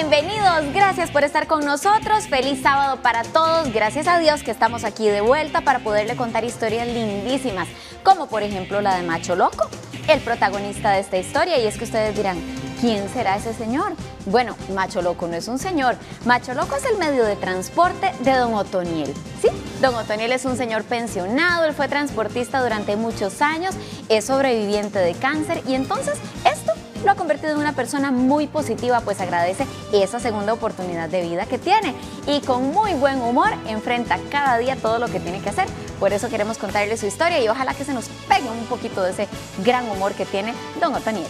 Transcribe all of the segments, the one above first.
Bienvenidos, gracias por estar con nosotros. Feliz sábado para todos. Gracias a Dios que estamos aquí de vuelta para poderle contar historias lindísimas, como por ejemplo la de Macho Loco, el protagonista de esta historia. Y es que ustedes dirán, ¿quién será ese señor? Bueno, Macho Loco no es un señor. Macho Loco es el medio de transporte de don Otoniel. Sí, don Otoniel es un señor pensionado, él fue transportista durante muchos años, es sobreviviente de cáncer y entonces esto lo ha convertido en una persona muy positiva, pues agradece esa segunda oportunidad de vida que tiene y con muy buen humor enfrenta cada día todo lo que tiene que hacer. Por eso queremos contarle su historia y ojalá que se nos pegue un poquito de ese gran humor que tiene don Otoniel.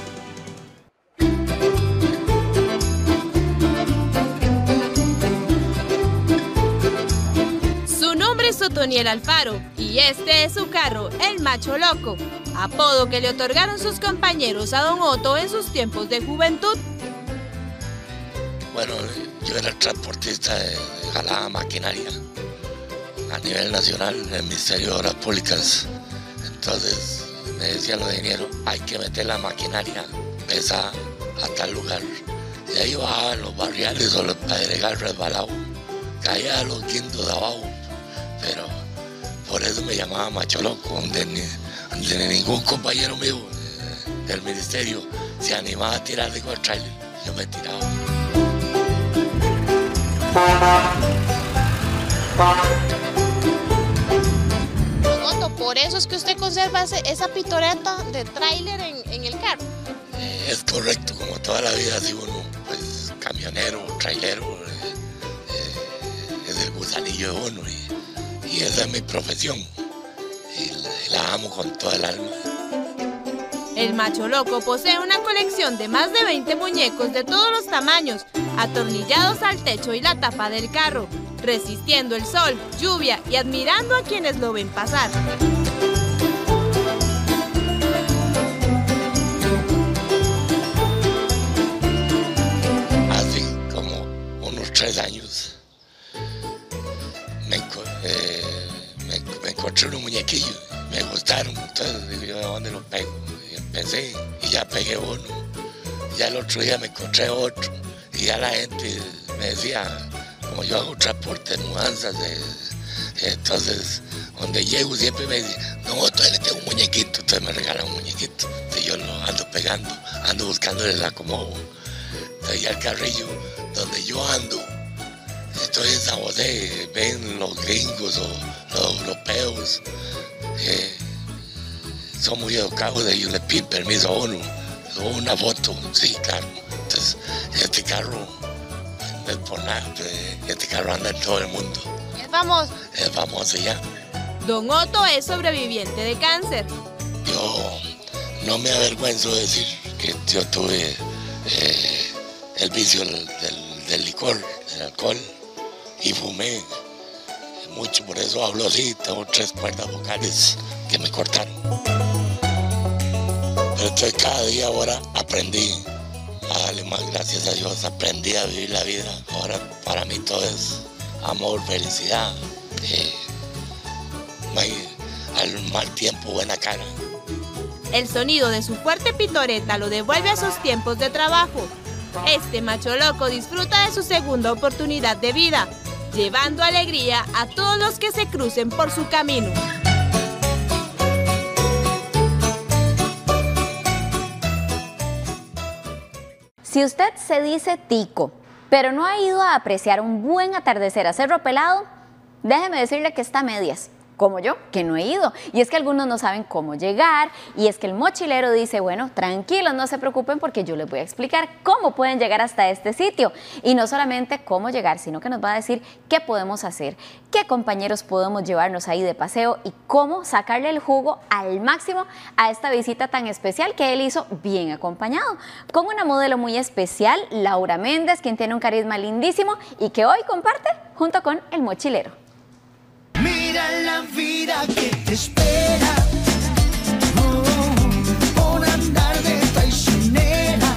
Su nombre es Otoniel Alfaro y este es su carro, el Macho Loco, apodo que le otorgaron sus compañeros a don Otto en sus tiempos de juventud. Bueno, yo era transportista de jalada maquinaria a nivel nacional en el Ministerio de Obras Públicas. Entonces me decían los ingenieros, hay que meter la maquinaria pesada a tal lugar. Y ahí bajaban los barriales o los pedregales resbalados, caía a los guindos de abajo. Pero por eso me llamaba Macho Loco, donde ningún compañero mío del ministerio se animaba a tirar con el trailer. Yo me tiraba. Don Otto, por eso es que usted conserva esa pitoreta de tráiler en el carro. Es correcto, como toda la vida ha sido uno, pues camionero, trailero, es el gusanillo de uno y esa es mi profesión y la amo con toda el alma. El Macho Loco posee una colección de más de 20 muñecos de todos los tamaños, atornillados al techo y la tapa del carro, resistiendo el sol, lluvia y admirando a quienes lo ven pasar. Hace como unos 3 años me encontré unos muñequillos, me gustaron, entonces digo yo, ¿de dónde los pego? Y empecé y ya pegué uno, ya el otro día me encontré otro y ya la gente me decía, como yo hago transporte de mudanzas, entonces donde llego siempre me dicen, no, todavía le tengo un muñequito, entonces me regalan un muñequito, entonces yo lo ando pegando, ando buscando el acomodo, entonces ya el carrillo donde yo ando, estoy en San José, ven los gringos o los europeos, son muy educados, ellos le piden permiso a uno, o una foto, sí, claro. Entonces, este carro, no es por nada, este carro anda en todo el mundo. ¿Es famoso? Es famoso ya. Don Otto es sobreviviente de cáncer. Yo no me avergüenzo de decir que yo tuve el vicio del licor, del alcohol, y fumé mucho, por eso hablo así, tengo 3 cuerdas vocales que me cortaron. Pero entonces cada día ahora aprendí a darle más gracias a Dios, aprendí a vivir la vida. Ahora para mí todo es amor, felicidad, al mal tiempo buena cara. El sonido de su fuerte pitoreta lo devuelve a sus tiempos de trabajo. Este Macho Loco disfruta de su segunda oportunidad de vida, llevando alegría a todos los que se crucen por su camino. Si usted se dice tico, pero no ha ido a apreciar un buen atardecer a Cerro Pelado, déjeme decirle que está a medias, como yo, que no he ido. Y es que algunos no saben cómo llegar, y es que el mochilero dice, bueno, tranquilos, no se preocupen porque yo les voy a explicar cómo pueden llegar hasta este sitio. Y no solamente cómo llegar, sino que nos va a decir qué podemos hacer, qué compañeros podemos llevarnos ahí de paseo y cómo sacarle el jugo al máximo a esta visita tan especial que él hizo bien acompañado, con una modelo muy especial, Laura Méndez, quien tiene un carisma lindísimo y que hoy comparte junto con el mochilero. Mira la vida que te espera, por andar de traicionera.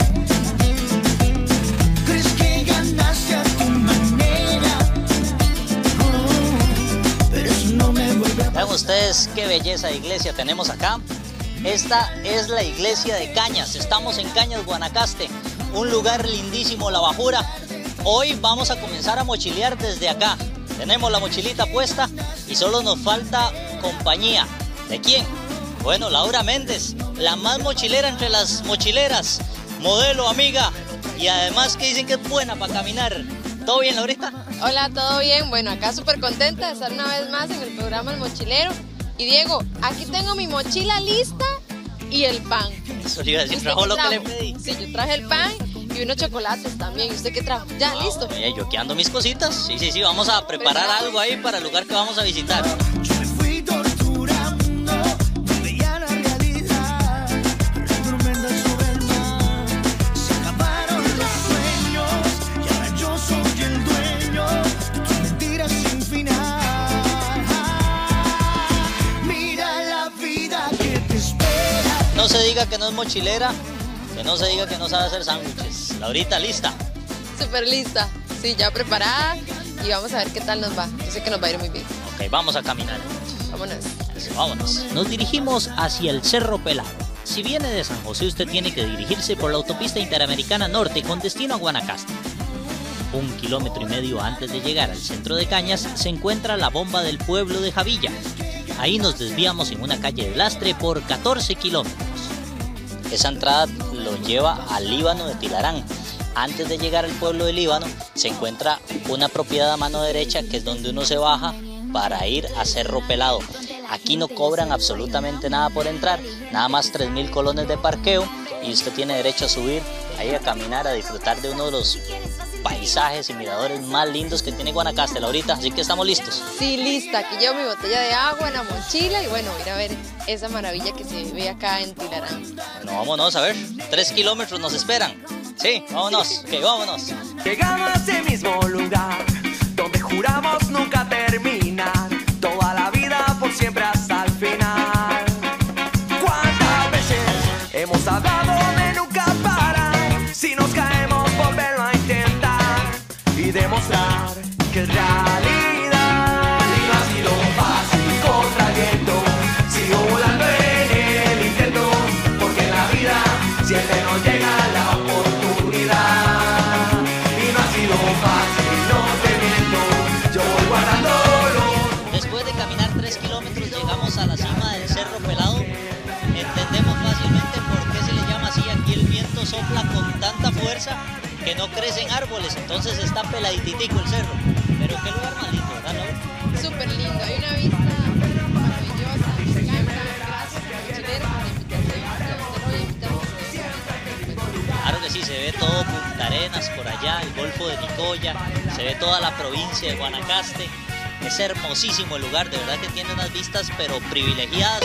Crees que ganaste a tu manera, pero eso no me vuelve a pasar. Vean ustedes qué belleza de iglesia tenemos acá. Esta es la iglesia de Cañas, estamos en Cañas, Guanacaste. un lugar lindísimo, La Bajura. Hoy vamos a comenzar a mochilear desde acá. Tenemos la mochilita puesta y solo nos falta compañía. ¿De quién? Bueno, Laura Méndez, la más mochilera entre las mochileras, modelo, amiga, y además que dicen que es buena para caminar. ¿Todo bien, Laurita? Hola, ¿todo bien? Bueno, acá súper contenta de estar una vez más en el programa El Mochilero. Y Diego, aquí tengo mi mochila lista y el pan. Eso le iba a decir, ¿trajo lo que le pedí? Sí, yo traje el pan y unos chocolates también. ¿Y usted qué trajo? ¿Ya, listo? Yo que ando mis cositas. Sí, vamos a preparar algo ahí para el lugar que vamos a visitar. Yo me fui torturando, veía la realidad, tormenta sobre el mar. Se acabaron los sueños y ahora yo soy el dueño de tus mentiras sin final. Mira la vida que te espera. No se diga que no es mochilera, que no se diga que no sabe hacer sándwiches. Laurita, ¿lista? Súper lista. Sí, ya preparada y vamos a ver qué tal nos va. Yo sé que nos va a ir muy bien. Ok, vamos a caminar. Vámonos. Vámonos. Nos dirigimos hacia el Cerro Pelado. Si viene de San José, usted tiene que dirigirse por la autopista Interamericana Norte con destino a Guanacaste. 1,5 kilómetros antes de llegar al centro de Cañas se encuentra la bomba del pueblo de Javilla. Ahí nos desviamos en una calle de lastre por 14 kilómetros. Esa entrada lo lleva al Líbano de Tilarán. Antes de llegar al pueblo de Líbano se encuentra una propiedad a mano derecha que es donde uno se baja para ir a Cerro Pelado. Aquí no cobran absolutamente nada por entrar, nada más 3.000 colones de parqueo y usted tiene derecho a subir, ahí a caminar, a disfrutar de uno de los paisajes y miradores más lindos que tiene Guanacaste, Laurita, así que estamos listos. Sí, lista. Aquí llevo mi botella de agua en la mochila y bueno, ir a ver esa maravilla que se ve acá en Tilarán. Bueno, vámonos a ver, 3 kilómetros nos esperan. Sí, vámonos, ok, vámonos. Llegamos a ese mismo lugar donde juramos nunca terminar, toda la vida por siempre hasta el final. ¿Cuántas veces hemos hablado de nunca parar? Si nos caemos, volverlo a intentar y demostrar que es realidad. Y no ha sido fácil contra el viento, sigo volando en el intento, porque en la vida siempre nos llega la oportunidad. Y no ha sido fácil, no te miento, yo voy guardándolo. Después de caminar 3 kilómetros llegamos a la cima del Cerro Pelado. Entendemos fácilmente por qué se le llama así. Aquí el viento sopla con tanta fuerza que no crecen árboles, entonces está peladititico el cerro. Pero qué lugar más lindo, ¿verdad, Laura? Súper lindo, hay una vista maravillosa, me encanta. Gracias a los mochileros por la invitación. Yo te voy a invitar a ustedes. Claro que sí, se ve todo Punta Arenas por allá, el Golfo de Nicoya, se ve toda la provincia de Guanacaste. Es hermosísimo el lugar, de verdad que tiene unas vistas pero privilegiadas.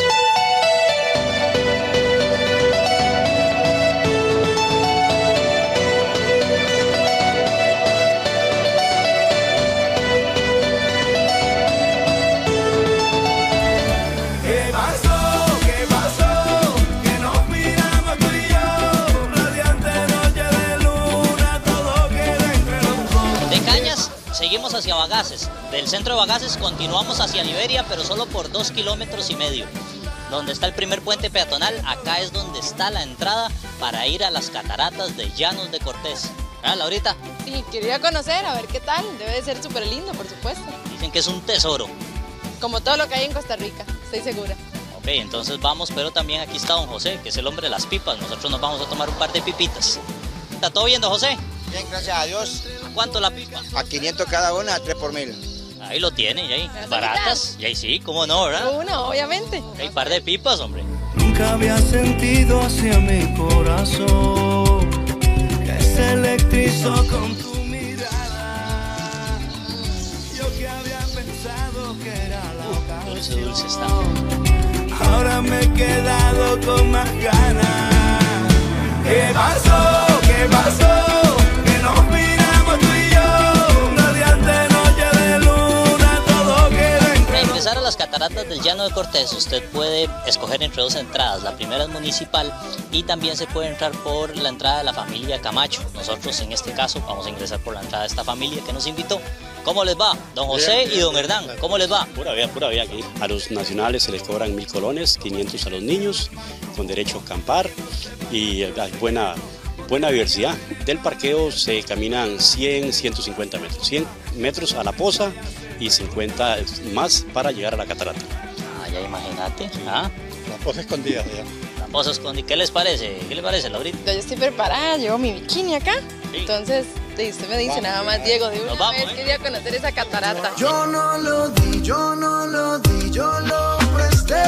¿Qué pasó? Que nos miramos tú y yo, radiante noche de luna, todo queda entre los dos. De Cañas seguimos hacia Bagaces, del centro de Bagaces continuamos hacia Liberia, pero solo por 2,5 kilómetros. Donde está el primer puente peatonal, acá es donde está la entrada para ir a las cataratas de Llanos de Cortés. ¿Ah, Laurita? Sí, quería conocer, a ver qué tal. Debe de ser súper lindo, por supuesto. Dicen que es un tesoro. Como todo lo que hay en Costa Rica, estoy segura. Ok, entonces vamos, pero también aquí está don José, que es el hombre de las pipas. Nosotros nos vamos a tomar un par de pipitas. ¿Está todo bien, don José? Bien, gracias a Dios. ¿A cuánto la pipa? A 500 cada una, a 3 por 1000. Ahí lo tiene, y ahí. ¿Me vas a Baratas. Y ahí sí, cómo no, ¿verdad? Uno, obviamente. Hay par de pipas, hombre. Nunca había sentido hacia mi corazón que se electrizó con tu mirada. Yo que había pensado que era la Dulce, dulce está. ocasión, ahora me he quedado con más ganas. ¿Qué pasó? ¿Qué pasó? Que nos miramos tú y yo, radiante noche de luna, todo queda entre Para ingresar a las cataratas del Llano de Cortés, usted puede escoger entre 2 entradas. La primera es municipal y también se puede entrar por la entrada de la familia Camacho. Nosotros en este caso vamos a ingresar por la entrada de esta familia que nos invitó. ¿Cómo les va? Don José y don Hernán, ¿cómo les va? Pura vida aquí. A los nacionales se les cobran 1.000 colones, 500 a los niños, con derecho a acampar y hay buena buena diversidad. Del parqueo se caminan 100, 150 metros. 100 metros a la poza y 50 más para llegar a la catarata. Ah, ya imagínate. ¿Ah? La poza escondida ya. La poza escondida. ¿Qué les parece? ¿Qué le parece, Laurita? Yo estoy preparada, llevo mi bikini acá. Sí. Entonces, usted me dice nada más, Diego, de una vamos, vez quería conocer esa catarata. Yo no lo di, yo no lo di, yo lo presté.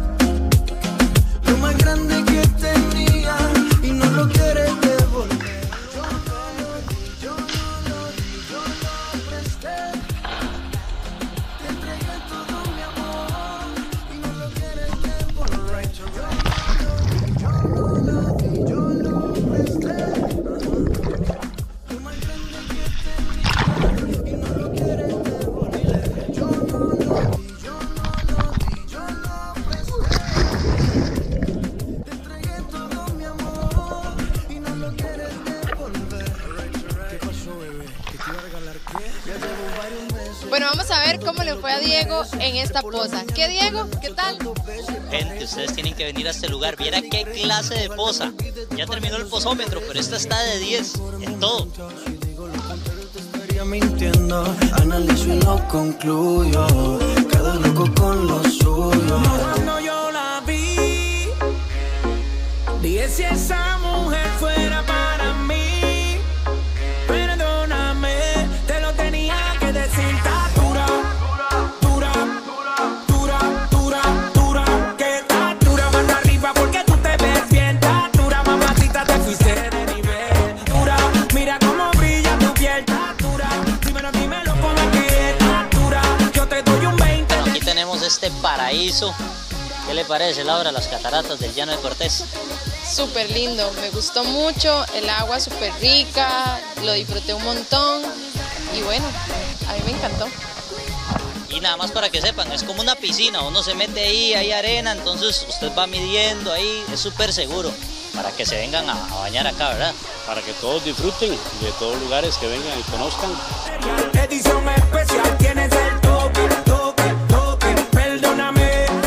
Lo más grande que tenía y no lo quieres devolver. Yo no lo di, yo no lo di, yo lo presté. Te entregué todo mi amor y no lo quieres devolver. Yo no lo di, yo lo presté. Lo más grande que tenía y no lo quieres devolver. Yo no lo di, yo no lo di, yo lo presté. Te entregué todo mi amor y no lo quieres devolver. ¿Qué pasó, bebé? ¿Que te iba a regalar qué? Ya llevo varios meses. Bueno, vamos a ver cómo le fue a Diego en esta poza. ¿Qué, Diego? ¿Qué tal? Gente, ustedes tienen que venir a este lugar. Viera qué clase de poza. Ya terminó el pozómetro, pero esta está de 10 en todo. Estaría mintiendo, analizo y lo concluyo. Cada loco con lo suyo. Cuando yo la vi, dije si esa mujer fuera para mí. Perdóname, te lo tenía que decir. Está dura, dura, dura, dura, dura. Que está dura, mano arriba porque tú te ves bien. Está dura, mamacita, te fuiste de nivel. Dura, mira cómo brilla tu piel. Está dura, dímelo como que está dura. Yo te doy un 20. Bueno, aquí tenemos este paraíso. ¿Qué le parece, Laura, las cataratas del Llano de Cortés? Súper lindo, me gustó mucho, el agua súper rica, lo disfruté un montón y bueno, a mí me encantó. Y nada más para que sepan, es como una piscina, uno se mete ahí, hay arena, entonces usted va midiendo ahí, es súper seguro para que se vengan a bañar acá, ¿verdad? Para que todos disfruten de todos los lugares que vengan y conozcan. Edición especial, tienes el toque, toque, toque, perdóname.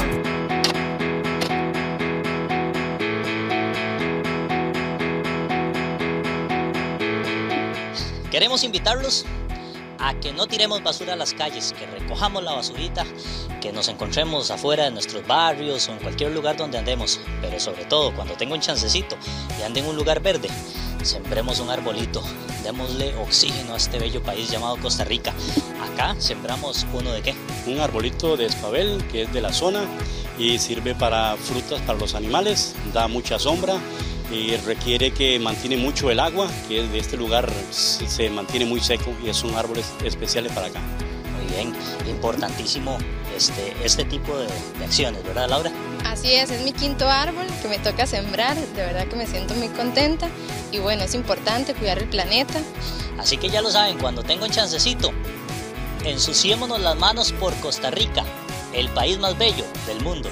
Queremos invitarlos a que no tiremos basura a las calles, que recojamos la basurita, que nos encontremos afuera de nuestros barrios o en cualquier lugar donde andemos, pero sobre todo cuando tenga un chancecito y ande en un lugar verde, sembremos un arbolito, démosle oxígeno a este bello país llamado Costa Rica. Acá sembramos uno de qué? Un arbolito de espabel que es de la zona y sirve para frutas para los animales, da mucha sombra y requiere que mantiene mucho el agua, que es de este lugar se mantiene muy seco y es un árbol especial para acá. Muy bien, importantísimo este tipo de acciones, ¿verdad, Laura? Así es mi quinto árbol que me toca sembrar, de verdad que me siento muy contenta y bueno, es importante cuidar el planeta. Así que ya lo saben, cuando tenga un chancecito, ensuciémonos las manos por Costa Rica, el país más bello del mundo.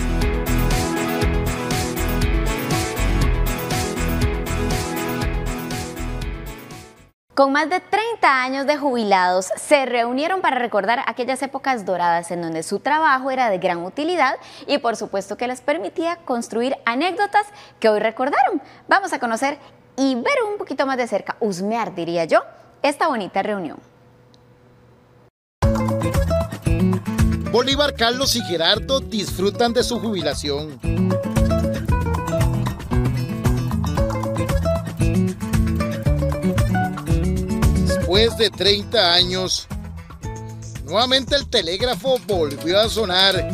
Con más de 30 años de jubilados, se reunieron para recordar aquellas épocas doradas en donde su trabajo era de gran utilidad y por supuesto que les permitía construir anécdotas que hoy recordaron. Vamos a conocer y ver un poquito más de cerca, husmear diría yo, esta bonita reunión. Bolívar, Carlos y Gerardo disfrutan de su jubilación. Después de 30 años, nuevamente el telégrafo volvió a sonar.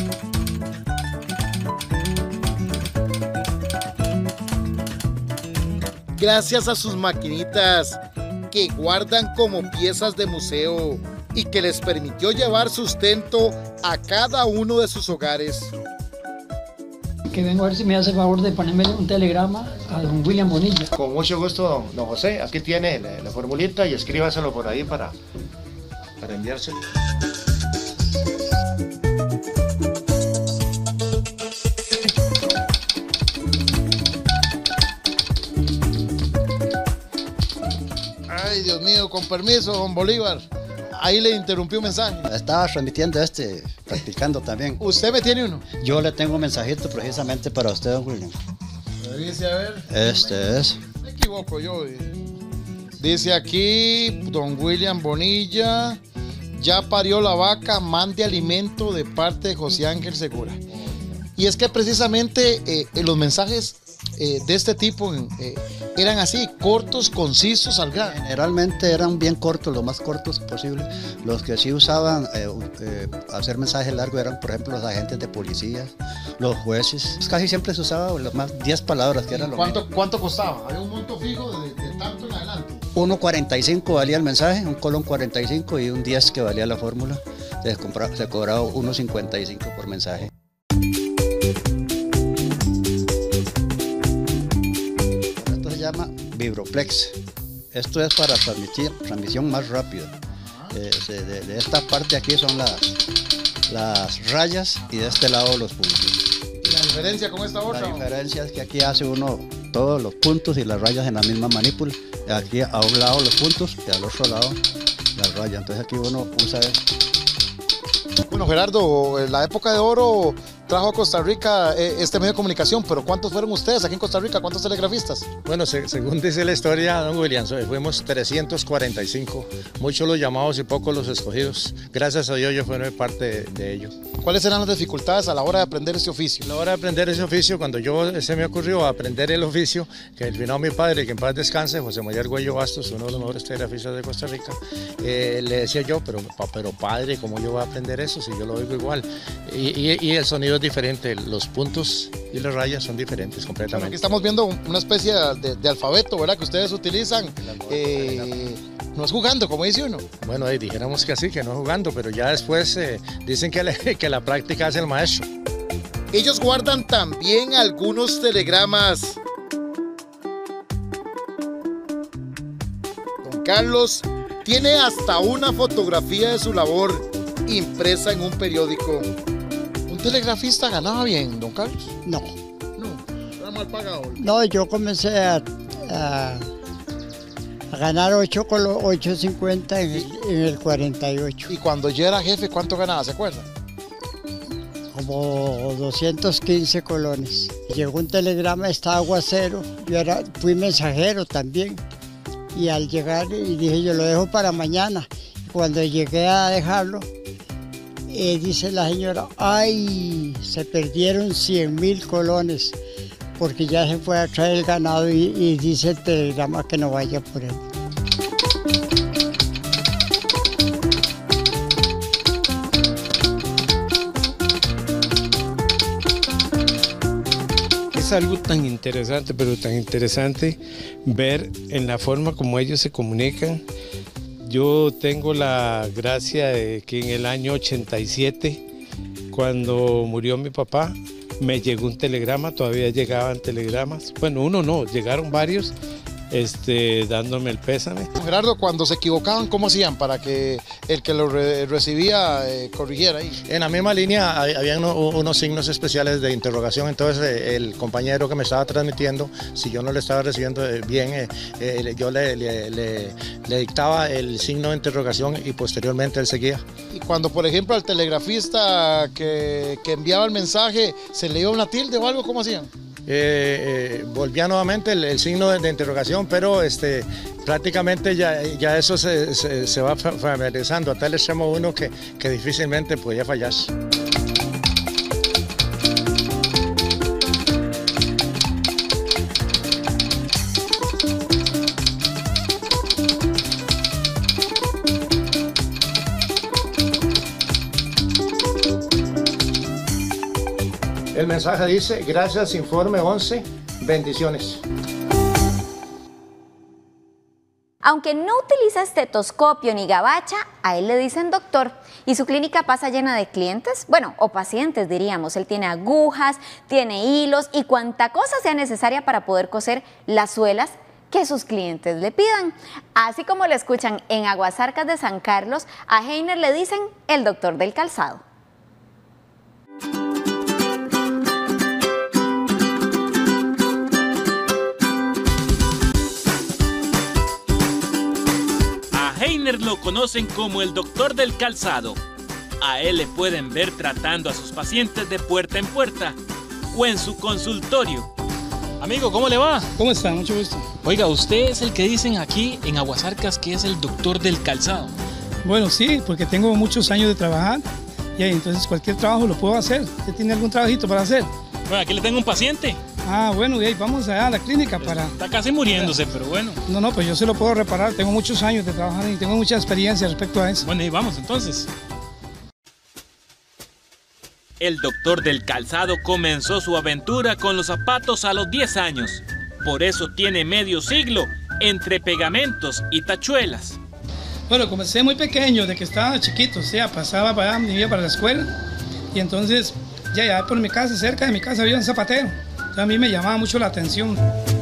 Gracias a sus maquinitas que guardan como piezas de museo y que les permitió llevar sustento a cada uno de sus hogares. Que vengo a ver si me hace el favor de ponerme un telegrama a don William Bonilla. Con mucho gusto, don José. Aquí tiene la formulita y escríbaselo por ahí para enviárselo. Ay, Dios mío, con permiso, don Bolívar. Ahí le interrumpí un mensaje. Estaba transmitiendo practicando también. ¿Usted me tiene uno? Yo le tengo un mensajito precisamente para usted, don William. Revise a ver. Este es. Me equivoco yo. Dice aquí, don William Bonilla, ya parió la vaca, mande alimento de parte de José Ángel Segura. Y es que precisamente los mensajes de este tipo eran así, cortos, concisos, al grano. Generalmente eran bien cortos, lo más cortos posible. Los que sí usaban hacer mensajes largos eran, por ejemplo, los agentes de policía, los jueces. Casi siempre se usaba las más 10 palabras, que eran lo mismo. ¿Cuánto costaba? ¿Había un monto fijo de tanto en adelante? 1.45 valía el mensaje, un colón 45 y un 10 que valía la fórmula. Se cobraba 1.55 por mensaje. Esto se llama Vibroplex. Esto es para transmisión más rápida. De esta parte aquí son las rayas y de este lado los puntos. ¿Y la diferencia con esta otra? La diferencia es que aquí hace uno todos los puntos y las rayas en la misma manípula. Aquí a un lado los puntos y al otro lado las rayas. Entonces aquí uno usa esto. Bueno, Gerardo, la época de oro trajo a Costa Rica este medio de comunicación, pero ¿cuántos fueron ustedes aquí en Costa Rica? ¿Cuántos telegrafistas? Bueno, según dice la historia, don William, fuimos 345, muchos los llamados y pocos los escogidos. Gracias a Dios yo fui parte de ello. ¿Cuáles eran las dificultades a la hora de aprender ese oficio? A la hora de aprender ese oficio, cuando se me ocurrió aprender el oficio, que vino mi padre, que en paz descanse, José María Argüello Bastos, uno de los mejores telegrafistas de Costa Rica, le decía yo, pero padre, ¿cómo yo voy a aprender eso si yo lo oigo igual? Y el sonido es diferente, los puntos y las rayas son diferentes completamente. Bueno, aquí estamos viendo una especie de alfabeto, ¿verdad? Que ustedes utilizan. No es jugando, como dice uno. Bueno, dijéramos que así, que no es jugando, pero ya después dicen que la práctica hace el maestro. Ellos guardan también algunos telegramas. Don Carlos tiene hasta una fotografía de su labor impresa en un periódico. ¿Un telegrafista ganaba bien, don Carlos? No. No, era mal pagado. No, yo comencé a ganar 8.50 en el 48. ¿Y cuando yo era jefe, cuánto ganaba, se acuerda? Como 215 colones. Llegó un telegrama, estaba aguacero, fui mensajero también. Y al llegar, y dije, yo lo dejo para mañana. Cuando llegué a dejarlo, dice la señora, ay, se perdieron 100.000 colones, porque ya se fue a traer el ganado y dice el telegrama que no vaya por él. Es algo tan interesante, pero tan interesante ver en la forma como ellos se comunican. Yo tengo la gracia de que en el año 87, cuando murió mi papá, me llegó un telegrama, todavía llegaban telegramas. Bueno, uno no, llegaron varios dándome el pésame. Gerardo, cuando se equivocaban, ¿cómo hacían para que el que lo recibía corrigiera ahí? En la misma línea había unos signos especiales de interrogación, entonces el compañero que me estaba transmitiendo, si yo no le estaba recibiendo bien, yo le dictaba el signo de interrogación y posteriormente él seguía. Y cuando, por ejemplo, al telegrafista que enviaba el mensaje, ¿se le iba una tilde o algo? ¿Cómo hacían? Volvía nuevamente el signo de interrogación, pero prácticamente ya eso se va familiarizando a tal extremo uno que difícilmente podía fallar. El mensaje dice, gracias, informe 11, bendiciones. Aunque no utiliza estetoscopio ni gabacha, a él le dicen doctor y su clínica pasa llena de clientes, bueno, o pacientes diríamos. Él tiene agujas, tiene hilos y cuanta cosa sea necesaria para poder coser las suelas que sus clientes le pidan. Así como le escuchan en Aguasarcas de San Carlos, a Heiner le dicen el doctor del calzado. Heiner lo conocen como el doctor del calzado. A él le pueden ver tratando a sus pacientes de puerta en puerta o en su consultorio. Amigo, ¿cómo le va? ¿Cómo está? Mucho gusto. Oiga, usted es el que dicen aquí en Aguasarcas que es el doctor del calzado. Bueno, sí, porque tengo muchos años de trabajar y entonces cualquier trabajo lo puedo hacer. ¿Usted tiene algún trabajito para hacer? Bueno, aquí le tengo un paciente. Ah, bueno, y ahí vamos allá a la clínica para... Está casi muriéndose, pero bueno. No, pues yo se lo puedo reparar. Tengo muchos años de trabajar y tengo mucha experiencia respecto a eso. Bueno, y vamos entonces. El doctor del calzado comenzó su aventura con los zapatos a los 10 años. Por eso tiene medio siglo entre pegamentos y tachuelas. Bueno, comencé muy pequeño, de que estaba chiquito, o sea, pasaba para allá, iba para la escuela. Y entonces, ya por mi casa, cerca de mi casa había un zapatero. Entonces, a mí me llamaba mucho la atención.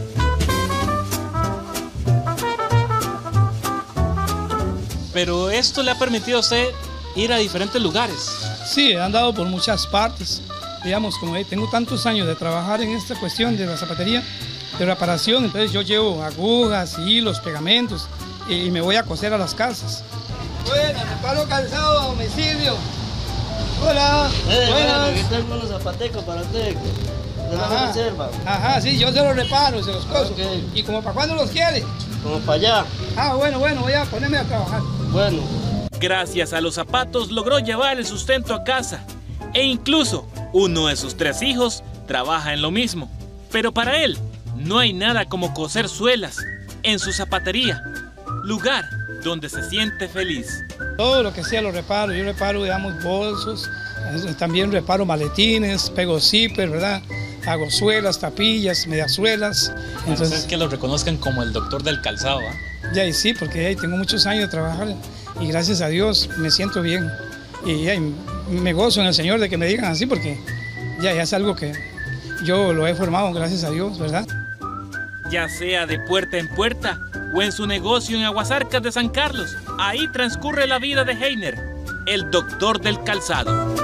Pero esto le ha permitido a usted ir a diferentes lugares. Sí, he andado por muchas partes. Digamos, como tengo tantos años de trabajar en esta cuestión de la zapatería, de reparación, entonces yo llevo agujas, hilos, pegamentos y me voy a coser a las casas. Buenas, reparo calzado a domicilio. Hola. Buenas. Aquí tengo unos zapatecos para usted. Ajá, sí, yo se los reparo, se los coso. Okay. ¿Y como para cuándo los quiere? Como para allá. Ah, bueno, voy a ponerme a trabajar. Bueno. Gracias a los zapatos logró llevar el sustento a casa. E incluso uno de sus 3 hijos trabaja en lo mismo. Pero para él no hay nada como coser suelas en su zapatería, lugar donde se siente feliz. Todo lo que sea lo reparo. Yo reparo, digamos, bolsos, también reparo maletines, pego zipper, ¿verdad? Hago suelas, tapillas, mediasuelas. Entonces es que lo reconozcan como el doctor del calzado, ¿eh? Ya, y sí, porque tengo muchos años de trabajar y gracias a Dios me siento bien. Y me gozo en el Señor de que me digan así, porque ya es algo que yo lo he formado, gracias a Dios, ¿verdad? Ya sea de puerta en puerta o en su negocio en Aguasarcas de San Carlos, ahí transcurre la vida de Heiner, el doctor del calzado.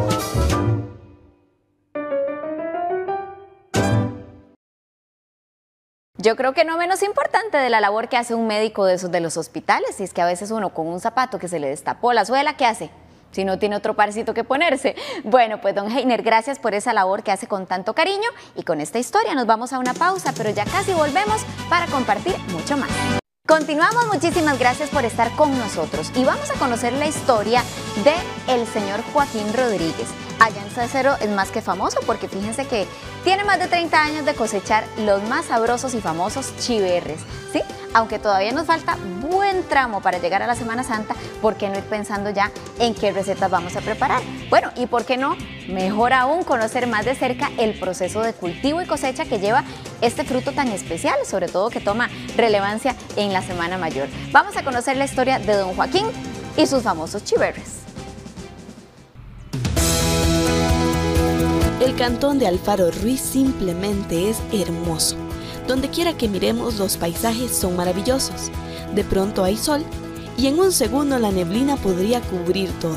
Yo creo que no menos importante de la labor que hace un médico de esos de los hospitales, y es que a veces uno con un zapato que se le destapó la suela, ¿qué hace? Si no tiene otro parcito que ponerse. Bueno, pues don Heiner, gracias por esa labor que hace con tanto cariño, y con esta historia nos vamos a una pausa, pero ya casi volvemos para compartir mucho más. Continuamos, muchísimas gracias por estar con nosotros y vamos a conocer la historia de el señor Joaquín Rodríguez. Allá en Cesero es más que famoso porque fíjense que tiene más de 30 años de cosechar los más sabrosos y famosos chiverres, ¿sí? Aunque todavía nos falta buen tramo para llegar a la Semana Santa, ¿por qué no ir pensando ya en qué recetas vamos a preparar? Bueno, y por qué no, mejor aún conocer más de cerca el proceso de cultivo y cosecha que lleva este fruto tan especial, sobre todo que toma relevancia en la Semana Mayor. Vamos a conocer la historia de don Joaquín y sus famosos chiverres. El cantón de Alfaro Ruiz simplemente es hermoso. Donde quiera que miremos, los paisajes son maravillosos. De pronto hay sol y en un segundo la neblina podría cubrir todo.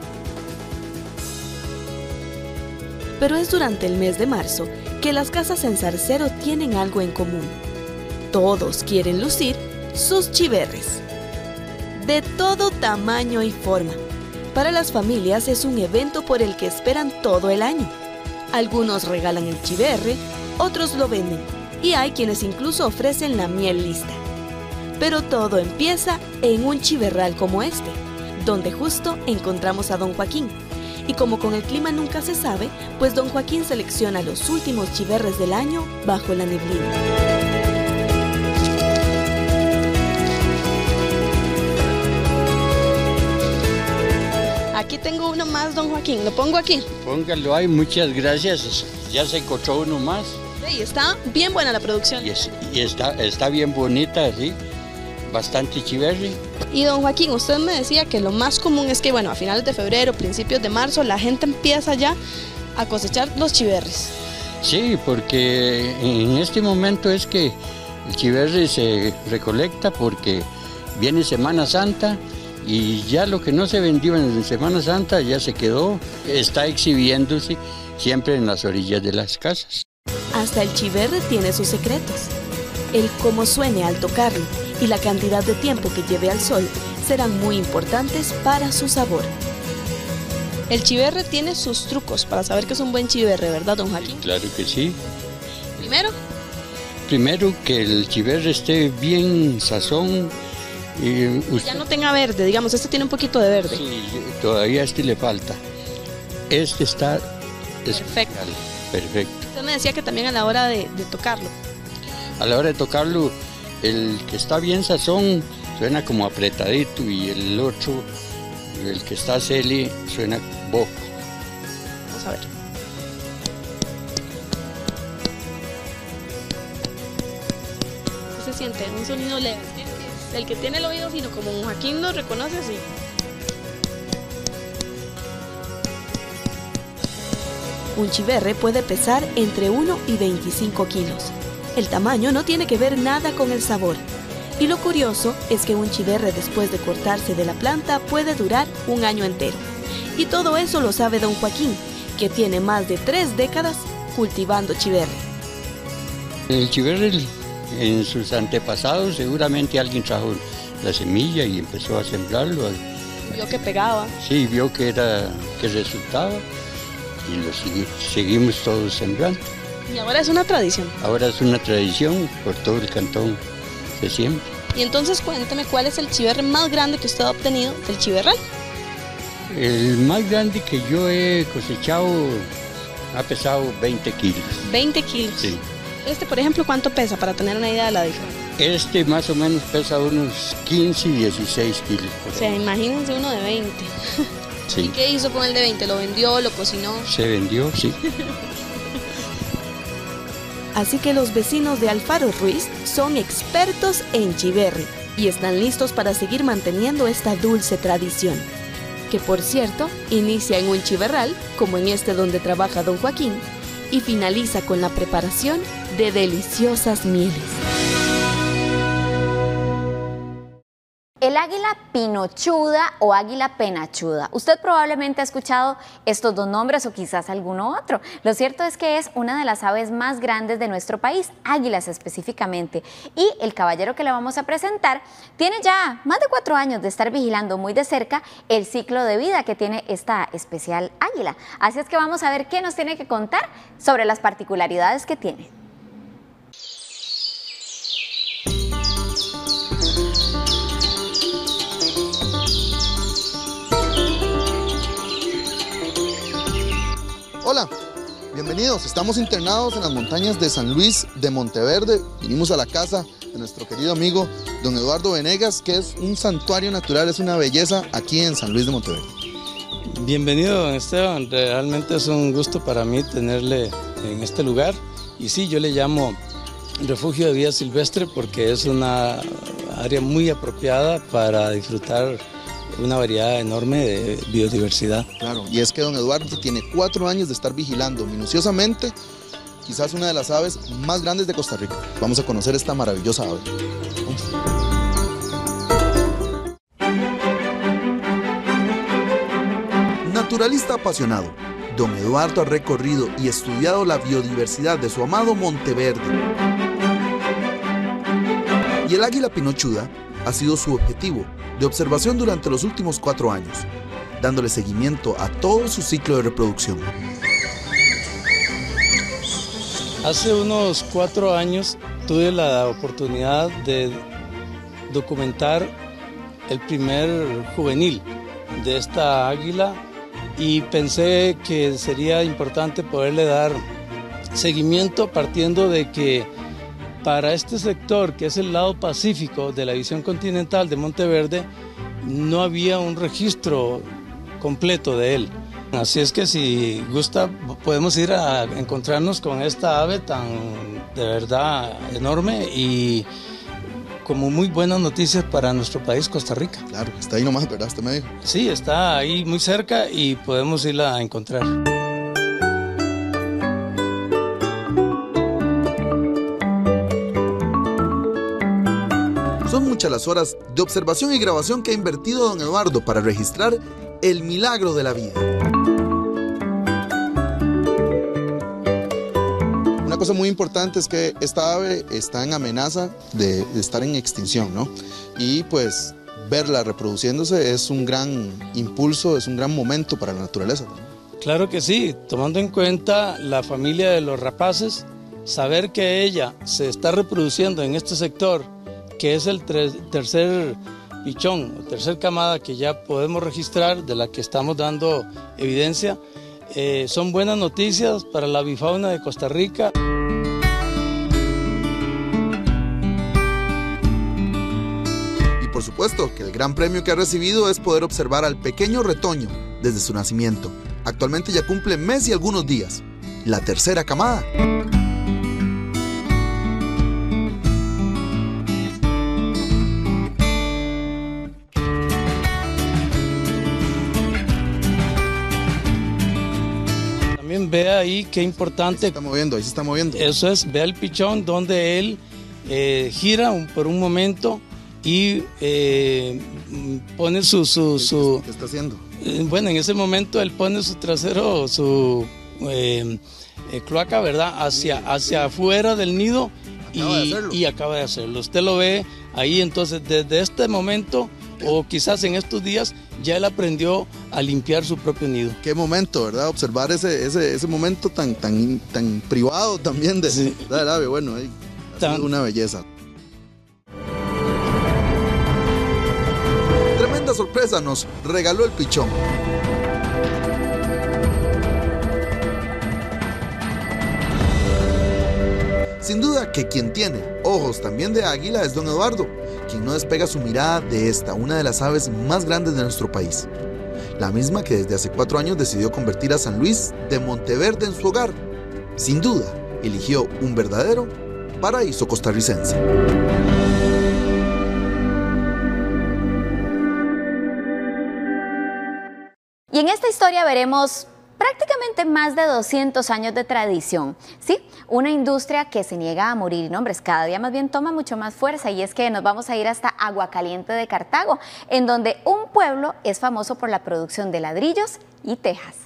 Pero es durante el mes de marzo que las casas en Zarcero tienen algo en común. Todos quieren lucir sus chiverres. De todo tamaño y forma. Para las familias es un evento por el que esperan todo el año. Algunos regalan el chiverre, otros lo venden, y hay quienes incluso ofrecen la miel lista. Pero todo empieza en un chiverral como este, donde justo encontramos a don Joaquín. Y como con el clima nunca se sabe, pues don Joaquín selecciona los últimos chiverres del año bajo la neblina. Aquí tengo uno más, don Joaquín. ¿Lo pongo aquí? Póngalo ahí, muchas gracias. Ya se encontró uno más. Sí, está bien buena la producción. Y está bien bonita, sí. Bastante chiverre. Y don Joaquín, usted me decía que lo más común es que, bueno, a finales de febrero, principios de marzo, la gente empieza ya a cosechar los chiverres. Sí, porque en este momento es que el chiverre se recolecta porque viene Semana Santa. Y ya lo que no se vendió en Semana Santa ya se quedó, está exhibiéndose siempre en las orillas de las casas. Hasta el chiverre tiene sus secretos. El cómo suene al tocarlo y la cantidad de tiempo que lleve al sol serán muy importantes para su sabor. El chiverre tiene sus trucos para saber que es un buen chiverre, ¿verdad, don Joaquín? Claro que sí. Primero, primero que el chiverre esté bien sazón. Y Ya no tenga verde, digamos, este tiene un poquito de verde. Sí, todavía a este le falta. Este está Perfecto. Perfecto. Usted me decía que también a la hora de tocarlo. A la hora de tocarlo, el que está bien sazón suena como apretadito y el otro, el que está celi, suena boco. Vamos a ver. ¿Qué se siente? Un sonido leve. El que tiene el oído fino, como un Joaquín lo reconoce así. Un chiverre puede pesar entre 1 y 25 kilos. El tamaño no tiene que ver nada con el sabor. Y lo curioso es que un chiverre después de cortarse de la planta puede durar un año entero. Y todo eso lo sabe don Joaquín, que tiene más de 3 décadas cultivando chiverre. El chiverre, en sus antepasados, seguramente alguien trajo la semilla y empezó a sembrarlo. Vio que pegaba. Sí, vio que resultaba y lo seguimos todos sembrando. Y ahora es una tradición. Ahora es una tradición, por todo el cantón se siembra. Y entonces cuénteme cuál es el chiverre más grande que usted ha obtenido del chiverral. El más grande que yo he cosechado ha pesado 20 kilos. 20 kilos. Sí. Este, por ejemplo, ¿cuánto pesa para tener una idea de la diferencia? Este más o menos pesa unos 15 y 16 kilos. O sea, imagínense uno de 20. Sí. ¿Y qué hizo con el de 20? ¿Lo vendió? ¿Lo cocinó? Se vendió, sí. Así que los vecinos de Alfaro Ruiz son expertos en chiverre y están listos para seguir manteniendo esta dulce tradición, que por cierto inicia en un chiverral, como en este donde trabaja don Joaquín, y finaliza con la preparación de deliciosas mieles. El águila pinochuda o águila penachuda. Usted probablemente ha escuchado estos dos nombres o quizás alguno otro. Lo cierto es que es una de las aves más grandes de nuestro país, águilas específicamente. Y el caballero que le vamos a presentar tiene ya más de 4 años de estar vigilando muy de cerca el ciclo de vida que tiene esta especial águila. Así es que vamos a ver qué nos tiene que contar sobre las particularidades que tiene. Hola, bienvenidos. Estamos internados en las montañas de San Luis de Monteverde. Vinimos a la casa de nuestro querido amigo don Eduardo Venegas, que es un santuario natural, es una belleza aquí en San Luis de Monteverde. Bienvenido, don Esteban. Realmente es un gusto para mí tenerle en este lugar. Y sí, yo le llamo refugio de vida silvestre porque es una área muy apropiada para disfrutar una variedad enorme de biodiversidad. Claro, y es que don Eduardo tiene 4 años de estar vigilando minuciosamente quizás una de las aves más grandes de Costa Rica. Vamos a conocer esta maravillosa ave. Naturalista apasionado, don Eduardo ha recorrido y estudiado la biodiversidad de su amado Monteverde. Y el águila pinochuda ha sido su objetivo de observación durante los últimos 4 años, dándole seguimiento a todo su ciclo de reproducción. Hace unos 4 años tuve la oportunidad de documentar el primer juvenil de esta águila y pensé que sería importante poderle dar seguimiento partiendo de que para este sector, que es el lado pacífico de la división continental de Monteverde, no había un registro completo de él. Así es que si gusta, podemos ir a encontrarnos con esta ave tan de verdad enorme y como muy buenas noticias para nuestro país, Costa Rica. Claro, está ahí nomás, ¿verdad? Usted me dijo. Sí, está ahí muy cerca y podemos irla a encontrar. Son muchas las horas de observación y grabación que ha invertido don Eduardo para registrar el milagro de la vida. Una cosa muy importante es que esta ave está en amenaza de estar en extinción, ¿no? Y pues verla reproduciéndose es un gran impulso, es un gran momento para la naturaleza, ¿no? Claro que sí, tomando en cuenta la familia de los rapaces, saber que ella se está reproduciendo en este sector, que es el tercer pichón, o tercer camada que ya podemos registrar, de la que estamos dando evidencia, son buenas noticias para la avifauna de Costa Rica. Y por supuesto que el gran premio que ha recibido es poder observar al pequeño retoño desde su nacimiento. Actualmente ya cumple mes y algunos días, la tercera camada. También vea ahí qué importante. Ahí se está moviendo. Eso es, vea el pichón donde él gira por un momento y pone su ¿Qué está haciendo? Bueno, en ese momento él pone su trasero, su cloaca, ¿verdad? Hacia afuera del nido y acaba de hacerlo. Usted lo ve ahí, entonces desde este momento o quizás en estos días ya él aprendió a limpiar su propio nido. Qué momento, ¿verdad? Observar ese momento tan privado también de del ave. Bueno, ahí ha sido una belleza. Tremenda sorpresa nos regaló el pichón. Sin duda que quien tiene ojos también de águila es don Eduardo, quien no despega su mirada de esta, una de las aves más grandes de nuestro país. La misma que desde hace 4 años decidió convertir a San Luis de Monteverde en su hogar. Sin duda, eligió un verdadero paraíso costarricense. Y en esta historia veremos prácticamente más de 200 años de tradición, ¿sí? Una industria que se niega a morir, y hombres, cada día más bien toma mucho más fuerza, y es que nos vamos a ir hasta Aguacaliente de Cartago, en donde un pueblo es famoso por la producción de ladrillos y tejas.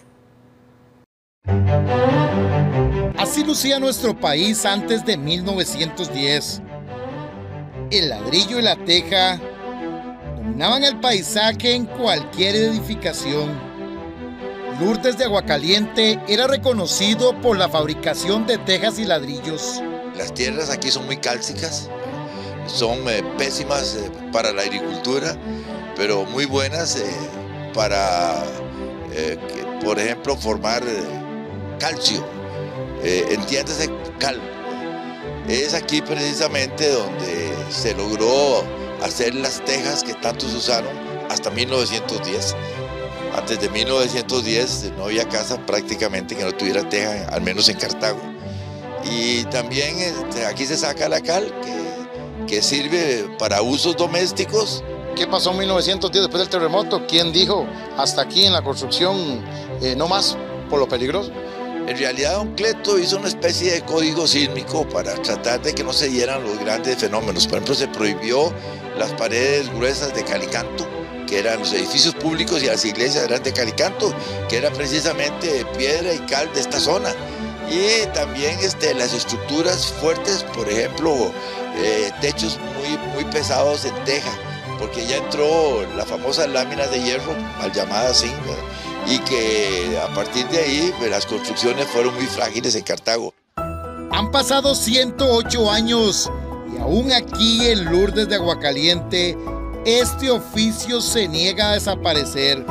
Así lucía nuestro país antes de 1910. El ladrillo y la teja dominaban el paisaje en cualquier edificación. Lourdes de Aguacaliente era reconocido por la fabricación de tejas y ladrillos. Las tierras aquí son muy cálcicas, son pésimas para la agricultura, pero muy buenas para, por ejemplo, formar calcio, entiéndase cal. Es aquí precisamente donde se logró hacer las tejas que tanto se usaron hasta 1910. Antes de 1910 no había casa prácticamente que no tuviera teja, al menos en Cartago. Y también aquí se saca la cal que sirve para usos domésticos. ¿Qué pasó en 1910 después del terremoto? ¿Quién dijo hasta aquí en la construcción no más por lo peligroso? En realidad don Cleto hizo una especie de código sísmico para tratar de que no se dieran los grandes fenómenos. Por ejemplo, se prohibió las paredes gruesas de calicanto, que eran los edificios públicos, y las iglesias eran de calicanto, que era precisamente piedra y cal de esta zona. Y también las estructuras fuertes, por ejemplo, techos muy pesados en teja, porque ya entró la famosa lámina de hierro, mal llamada zinc, y que a partir de ahí las construcciones fueron muy frágiles en Cartago. Han pasado 108 años y aún aquí en Lourdes de Aguacaliente este oficio se niega a desaparecer.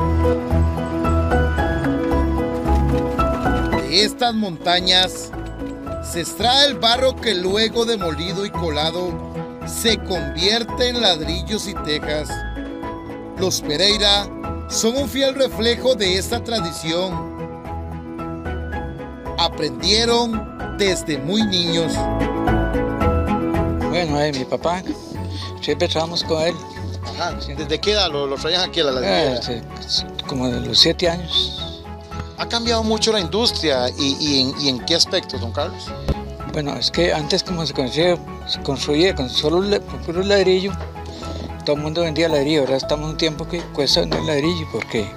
De estas montañas se extrae el barro que luego demolido y colado se convierte en ladrillos y tejas. Los Pereira son un fiel reflejo de esta tradición. Aprendieron desde muy niños. Bueno, mi papá, siempre trabajamos con él. Ajá. ¿Desde qué edad lo traían aquí a la ladrillera? Como de los 7 años. ¿Ha cambiado mucho la industria y en qué aspectos, don Carlos? Bueno, es que antes como se construía con solo puro ladrillo, todo el mundo vendía ladrillo. Ahora estamos en un tiempo que cuesta vender ladrillo porque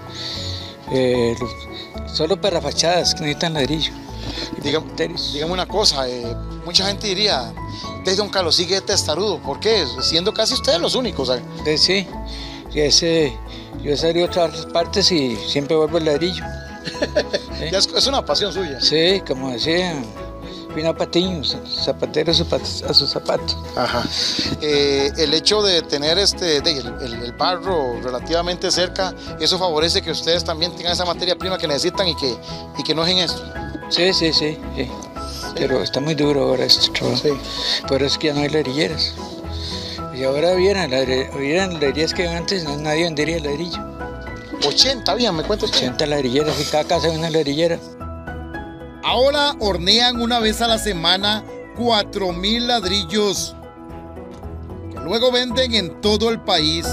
solo para fachadas que necesitan ladrillo. Dígame una cosa, mucha gente diría, desde don Carlos sigue testarudo, ¿por qué? Siendo casi ustedes los únicos. Sí, yo he salido a otras partes y siempre vuelvo al ladrillo. ¿Sí? Es una pasión suya. Sí, como decía Pina Patiño, zapatero a sus zapatos. Ajá. El hecho de tener el barro relativamente cerca, eso favorece que ustedes también tengan esa materia prima que necesitan y que no dejen esto. Sí. Pero está muy duro ahora este trabajo. Sí. Por eso es que ya no hay ladrilleras. Y ahora vieran ladrilleras que antes nadie vendería ladrillo. 80 habían, me cuento. 80 ladrilleras y cada casa hay una ladrillera. Ahora hornean una vez a la semana 4,000 ladrillos que luego venden en todo el país.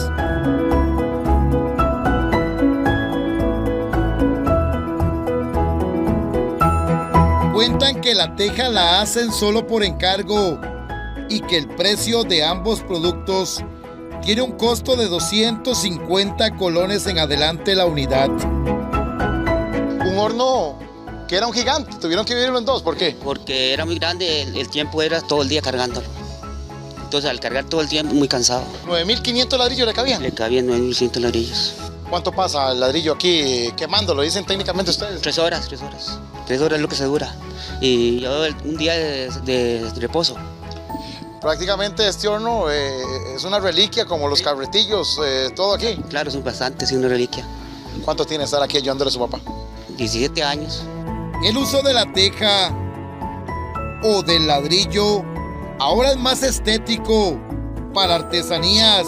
Cuentan que la teja la hacen solo por encargo y que el precio de ambos productos tiene un costo de 250 colones en adelante la unidad. Un horno que era un gigante, tuvieron que dividirlo en dos, ¿por qué? Porque era muy grande, el tiempo era todo el día cargándolo. Entonces al cargar todo el tiempo, muy cansado. ¿9.500 ladrillos le cabían? Le cabían 9.500 ladrillos. ¿Cuánto pasa el ladrillo aquí quemándolo? ¿Dicen técnicamente ustedes? 3 horas. 3 horas es lo que se dura. Y yo un día de reposo. Prácticamente este horno es una reliquia como los carretillos, todo aquí. Claro, es bastante, es una reliquia. ¿Cuánto tiene estar aquí ayudándole a su papá? 17 años. El uso de la teja o del ladrillo ahora es más estético para artesanías,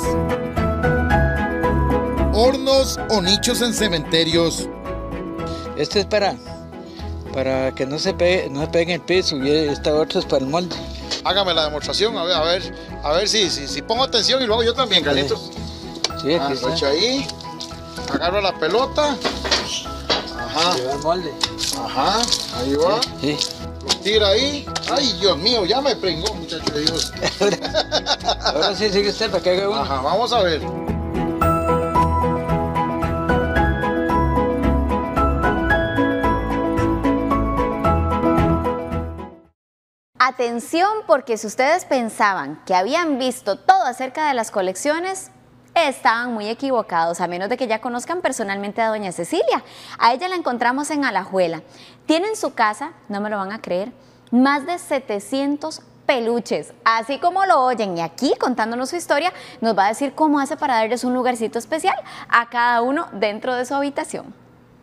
hornos o nichos en cementerios. Este es para que no se pegue en el piso y esta otra es para el molde. Hágame la demostración, a ver si pongo atención y luego yo también, Carlitos. Sí, aquí está. Ahí, agarra la pelota. Ajá. Lleva el molde. Ajá, ahí va. Sí. Lo tira ahí. Ay, Dios mío, ya me pringó, muchacho de Dios. Ahora sí sigue usted para que haga uno. Ajá, vamos a ver. Atención, porque si ustedes pensaban que habían visto todo acerca de las colecciones, estaban muy equivocados, a menos de que ya conozcan personalmente a doña Cecilia. A ella la encontramos en Alajuela. Tiene en su casa, no me lo van a creer, más de 700 peluches, así como lo oyen. Y aquí, contándonos su historia, nos va a decir cómo hace para darles un lugarcito especial a cada uno dentro de su habitación.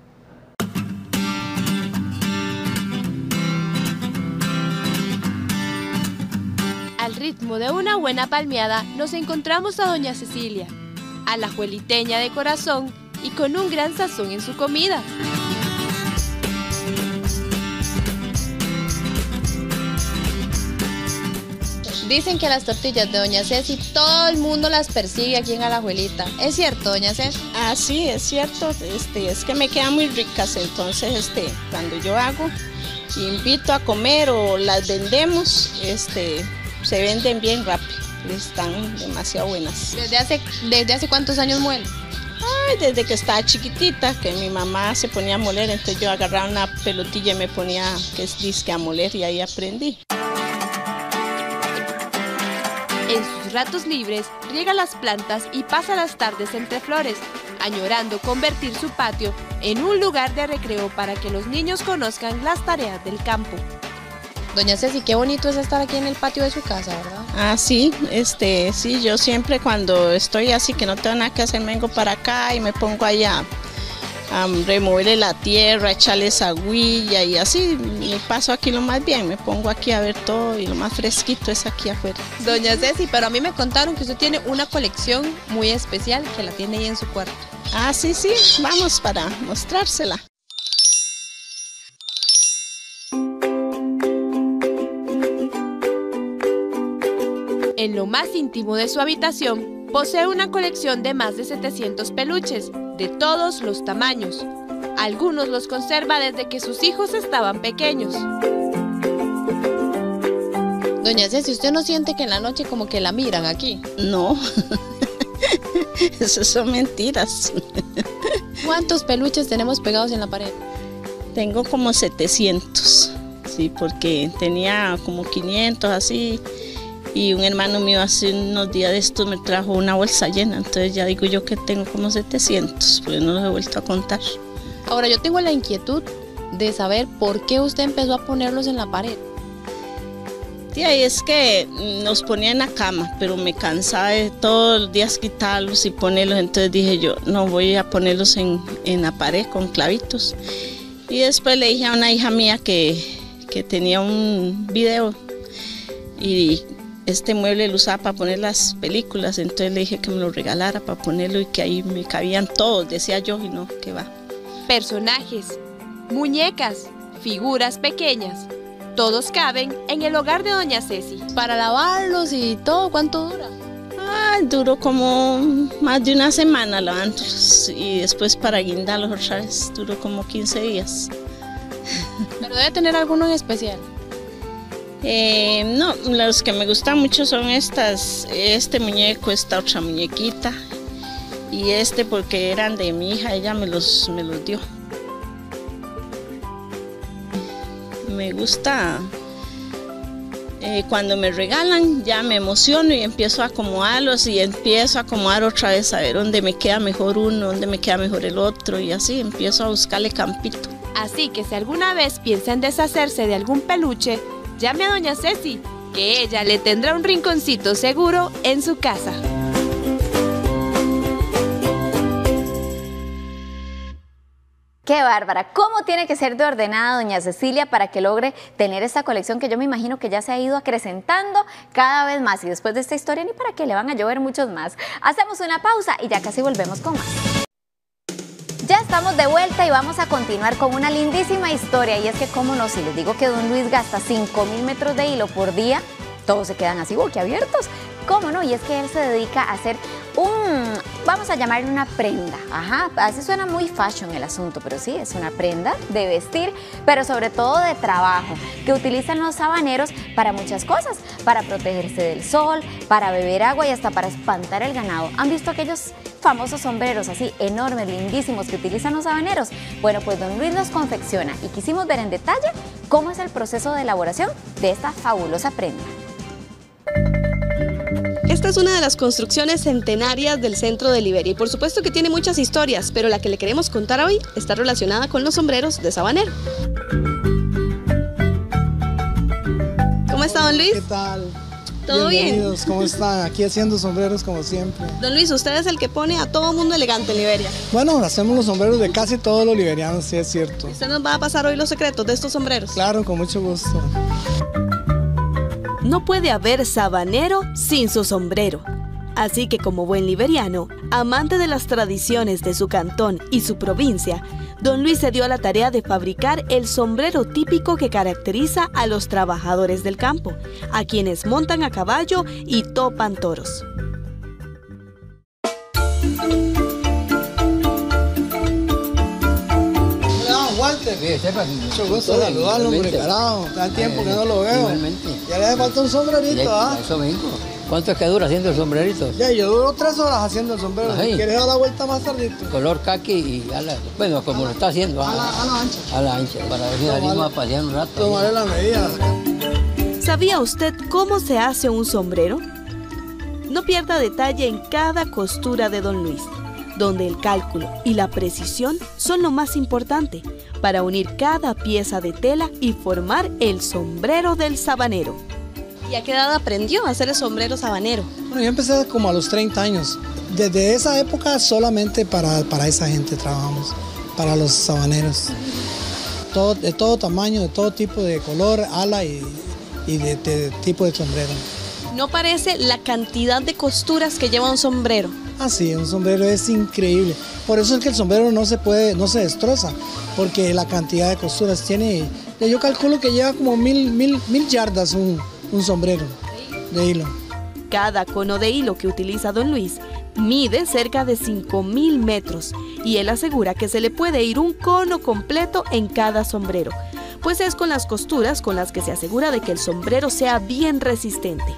Al ritmo de una buena palmeada nos encontramos a doña Cecilia, alajueliteña de corazón y con un gran sazón en su comida. Dicen que las tortillas de doña Ceci todo el mundo las persigue aquí en Alajuelita. ¿Es cierto, doña Ceci? Ah, sí, es cierto. Es que me quedan muy ricas, entonces cuando yo hago, invito a comer o las vendemos, se venden bien rápido, están demasiado buenas. ¿Desde hace cuántos años muele? Ay, desde que estaba chiquitita, que mi mamá se ponía a moler, entonces yo agarraba una pelotilla y me ponía disque a moler y ahí aprendí. En sus ratos libres, riega las plantas y pasa las tardes entre flores, añorando convertir su patio en un lugar de recreo para que los niños conozcan las tareas del campo. Doña Ceci, qué bonito es estar aquí en el patio de su casa, ¿verdad? Ah, sí, sí, yo siempre cuando estoy así que no tengo nada que hacer, vengo para acá y me pongo ahí a removerle la tierra, echarle esa agüilla y así me paso aquí lo más bien, me pongo aquí a ver todo y lo más fresquito es aquí afuera. Doña Ceci, pero a mí me contaron que usted tiene una colección muy especial que la tiene ahí en su cuarto. Ah, sí, vamos para mostrársela. En lo más íntimo de su habitación, posee una colección de más de 700 peluches, de todos los tamaños. Algunos los conserva desde que sus hijos estaban pequeños. Doña Ceci, ¿usted no siente que en la noche como que la miran aquí? No, esas son mentiras. ¿Cuántos peluches tenemos pegados en la pared? Tengo como 700, sí, porque tenía como 500 así. Y un hermano mío hace unos días de estos me trajo una bolsa llena, entonces ya digo yo que tengo como 700, porque no los he vuelto a contar. Ahora yo tengo la inquietud de saber por qué usted empezó a ponerlos en la pared. Tía, y es que nos ponía en la cama, pero me cansaba de todos los días quitarlos y ponerlos, entonces dije yo, no, voy a ponerlos en la pared con clavitos. Y después le dije a una hija mía que tenía un video y este mueble lo usaba para poner las películas, entonces le dije que me lo regalara para ponerlo y que ahí me cabían todos, decía yo, y no, que va. Personajes, muñecas, figuras pequeñas, todos caben en el hogar de doña Ceci. Para lavarlos y todo, ¿cuánto dura? Duró como más de una semana lavándolos y después para guindarlos otra vez duró como 15 días. ¿Pero debe tener alguno en especial? No, los que me gustan mucho son este muñeco, esta otra muñequita y porque eran de mi hija, ella me los dio. Me gusta cuando me regalan, ya me emociono y empiezo a acomodarlos y empiezo a acomodar otra vez a ver dónde me queda mejor uno, dónde me queda mejor el otro y así empiezo a buscarle campito. Así que si alguna vez piensa en deshacerse de algún peluche, llame a doña Ceci, que ella le tendrá un rinconcito seguro en su casa. ¡Qué bárbara! ¿Cómo tiene que ser de ordenada doña Cecilia para que logre tener esta colección que yo me imagino que ya se ha ido acrecentando cada vez más? Y después de esta historia ni para qué, le van a llover muchos más. Hacemos una pausa y ya casi volvemos con más. Ya estamos de vuelta y vamos a continuar con una lindísima historia. Y es que, cómo no, si les digo que don Luis gasta 5.000 metros de hilo por día, todos se quedan así boquiabiertos. ¿Cómo no? Y es que él se dedica a hacer vamos a llamarle una prenda. Ajá, así suena muy fashion el asunto, pero sí, es una prenda de vestir, pero sobre todo de trabajo, que utilizan los sabaneros para muchas cosas, para protegerse del sol, para beber agua y hasta para espantar el ganado. ¿Han visto aquellos famosos sombreros así enormes, lindísimos que utilizan los sabaneros? Bueno, pues don Luis los confecciona y quisimos ver en detalle cómo es el proceso de elaboración de esta fabulosa prenda. Esta es una de las construcciones centenarias del centro de Liberia y por supuesto que tiene muchas historias, pero la que le queremos contar hoy está relacionada con los sombreros de sabanero. ¿Cómo está don Luis? ¿Qué tal? ¿Todo bien? Bienvenidos, ¿cómo están? Aquí haciendo sombreros como siempre. Don Luis, usted es el que pone a todo mundo elegante en Liberia. Bueno, hacemos los sombreros de casi todos los liberianos, sí es cierto. ¿Usted nos va a pasar hoy los secretos de estos sombreros? Claro, con mucho gusto. No puede haber sabanero sin su sombrero. Así que como buen liberiano, amante de las tradiciones de su cantón y su provincia, don Luis se dio a la tarea de fabricar el sombrero típico que caracteriza a los trabajadores del campo, a quienes montan a caballo y topan toros. Walter, mucho gusto saludarlo, hombre, carajo. Da tiempo que no lo veo. Igualmente. Ya le hace falta un sombrerito, ¿ah? Eso vengo. ¿Cuánto es que dura haciendo el sombrerito? Ya, yo duro 3 horas haciendo el sombrero. Ahí. ¿Quieres dar la vuelta más tardito? Color caqui y bueno, como lo está haciendo. A la ancha. A la ancha, para ver si salimos a pasear un rato. Tomaré la medida. ¿Sabía usted cómo se hace un sombrero? No pierda detalle en cada costura de don Luis, donde el cálculo y la precisión son lo más importante para unir cada pieza de tela y formar el sombrero del sabanero. ¿Y a qué edad aprendió a hacer el sombrero sabanero? Bueno, yo empecé como a los 30 años. Desde esa época solamente para esa gente trabajamos, para los sabaneros. De todo tamaño, de todo tipo de color, ala y de tipo de sombrero. ¿No parece la cantidad de costuras que lleva un sombrero? Ah, sí, un sombrero es increíble. Por eso es que el sombrero no se destroza, porque la cantidad de costuras tiene. Yo calculo que lleva como mil yardas un sombrero de hilo. Cada cono de hilo que utiliza don Luis mide cerca de 5.000 metros y él asegura que se le puede ir un cono completo en cada sombrero, pues es con las costuras con las que se asegura de que el sombrero sea bien resistente.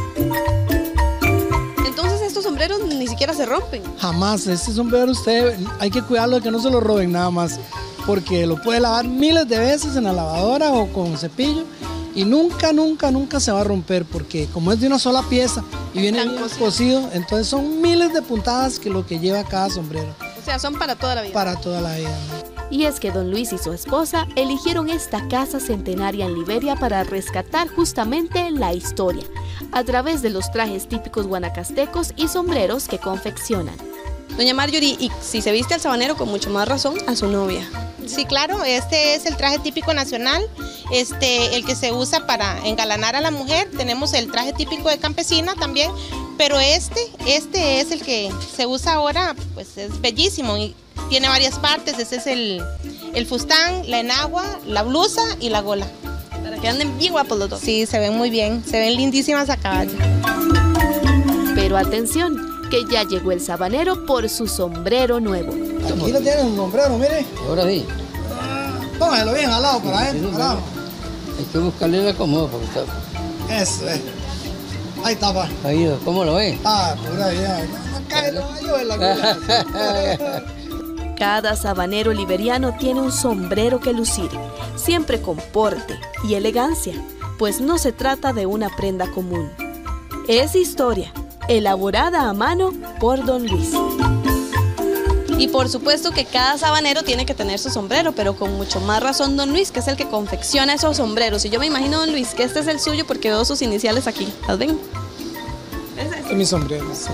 Entonces estos sombreros ni siquiera se rompen. Jamás, este sombrero hay que cuidarlo de que no se lo roben nada más, porque lo puede lavar miles de veces en la lavadora o con cepillo y nunca se va a romper, porque como es de una sola pieza y viene bien cosido, entonces son miles de puntadas que lo que lleva cada sombrero. O sea, son para toda la vida. Para toda la vida. Y es que don Luis y su esposa eligieron esta casa centenaria en Liberia para rescatar justamente la historia, a través de los trajes típicos guanacastecos y sombreros que confeccionan. Doña Marjorie, y si se viste al sabanero, con mucho más razón a su novia. Sí, claro, este es el traje típico nacional, el que se usa para engalanar a la mujer. Tenemos el traje típico de campesina también, pero este es el que se usa ahora, pues es bellísimo y tiene varias partes. Este es el fustán, la enagua, la blusa y la gola. Para que anden bien guapos los dos. Sí, se ven muy bien, se ven lindísimas a caballo. Pero atención, que ya llegó el sabanero por su sombrero nuevo. Aquí lo tienen un sombrero, mire. Ahora sí. Póngalo bien al lado, para adentro, al lado. Hay que buscarle la cómoda porque está... Eso es. Ahí está, pa. Ahí, ¿cómo lo ve? Ah, pura vida. No cae el caballo en la cola. Cada sabanero liberiano tiene un sombrero que lucir, siempre con porte y elegancia, pues no se trata de una prenda común. Es historia, elaborada a mano por don Luis. Y por supuesto que cada sabanero tiene que tener su sombrero, pero con mucho más razón don Luis, que es el que confecciona esos sombreros. Y yo me imagino, don Luis, que este es el suyo porque veo sus iniciales aquí. ¿Las ven? Es mi sombrero, sí.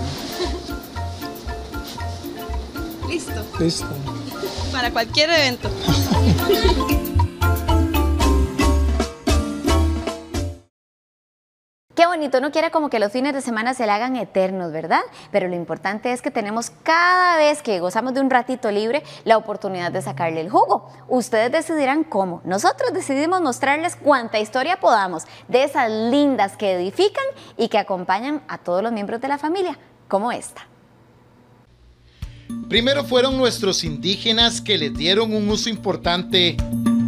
Listo. Listo. Para cualquier evento. Qué bonito, uno quiere como que los fines de semana se le hagan eternos, ¿verdad? Pero lo importante es que tenemos cada vez que gozamos de un ratito libre la oportunidad de sacarle el jugo. Ustedes decidirán cómo. Nosotros decidimos mostrarles cuánta historia podamos de esas lindas que edifican y que acompañan a todos los miembros de la familia, como esta. Primero fueron nuestros indígenas que les dieron un uso importante.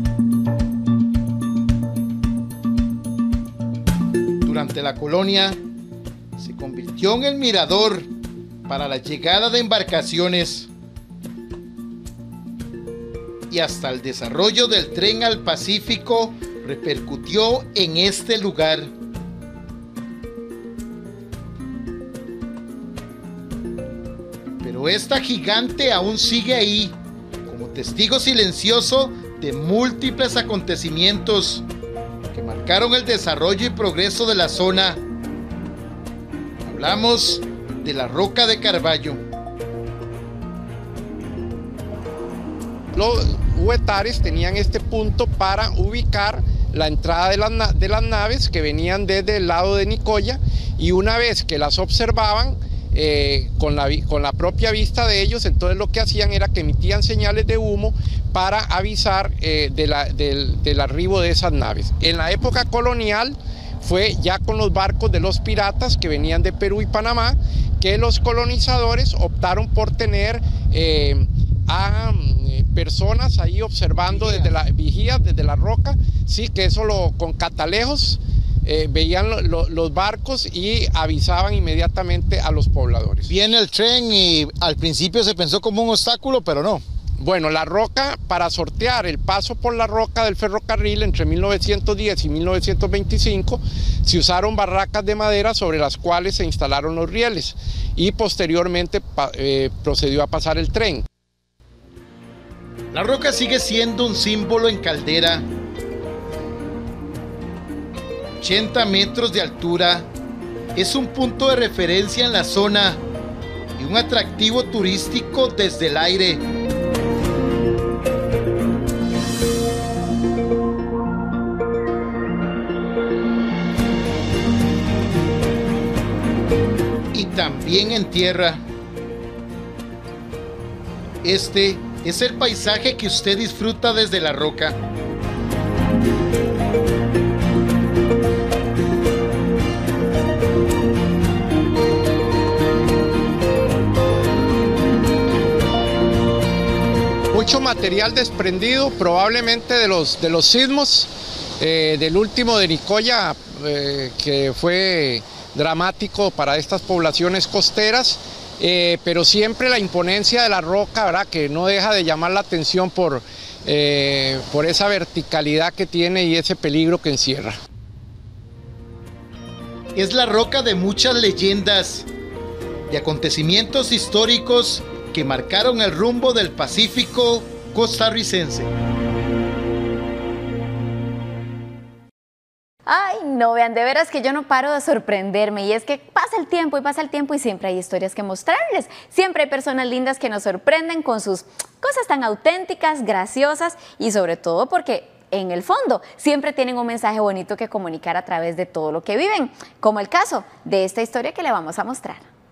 Durante la colonia, se convirtió en el mirador para la llegada de embarcaciones y hasta el desarrollo del tren al Pacífico repercutió en este lugar. Pero esta gigante aún sigue ahí, como testigo silencioso de múltiples acontecimientos que marcaron el desarrollo y progreso de la zona. Hablamos de la Roca de Carballo. Los huetares tenían este punto para ubicar la entrada de las naves que venían desde el lado de Nicoya, y una vez que las observaban con la propia vista de ellos, entonces lo que hacían era que emitían señales de humo para avisar del arribo de esas naves. En la época colonial fue ya con los barcos de los piratas que venían de Perú y Panamá que los colonizadores optaron por tener a personas ahí observando desde la vigía, desde la roca, sí, que eso con catalejos veían los barcos y avisaban inmediatamente a los pobladores. Viene el tren y al principio se pensó como un obstáculo, pero no. Bueno, la roca, para sortear el paso por la roca del ferrocarril entre 1910 y 1925, se usaron barracas de madera sobre las cuales se instalaron los rieles y posteriormente procedió a pasar el tren. La roca sigue siendo un símbolo en Caldera. 80 metros de altura, es un punto de referencia en la zona y un atractivo turístico desde el aire. Y también en tierra. Este es el paisaje que usted disfruta desde la roca. Mucho material desprendido, probablemente de los sismos, del último de Nicoya, que fue dramático para estas poblaciones costeras, pero siempre la imponencia de la roca, ¿verdad?, que no deja de llamar la atención por esa verticalidad que tiene y ese peligro que encierra. Es la roca de muchas leyendas, de acontecimientos históricos que marcaron el rumbo del Pacífico costarricense. Ay, no, vean, de veras que yo no paro de sorprenderme, y es que pasa el tiempo y siempre hay historias que mostrarles. Siempre hay personas lindas que nos sorprenden con sus cosas tan auténticas, graciosas, y sobre todo porque en el fondo siempre tienen un mensaje bonito que comunicar a través de todo lo que viven, como el caso de esta historia que le vamos a mostrar.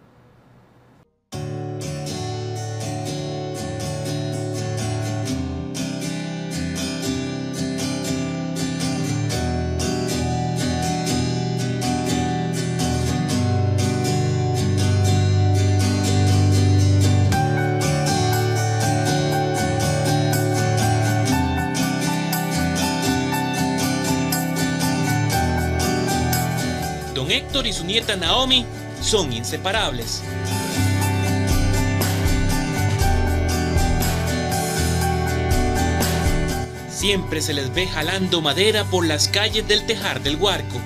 Don Héctor y su nieta Naomi son inseparables. Siempre se les ve jalando madera por las calles del Tejar del Guarco.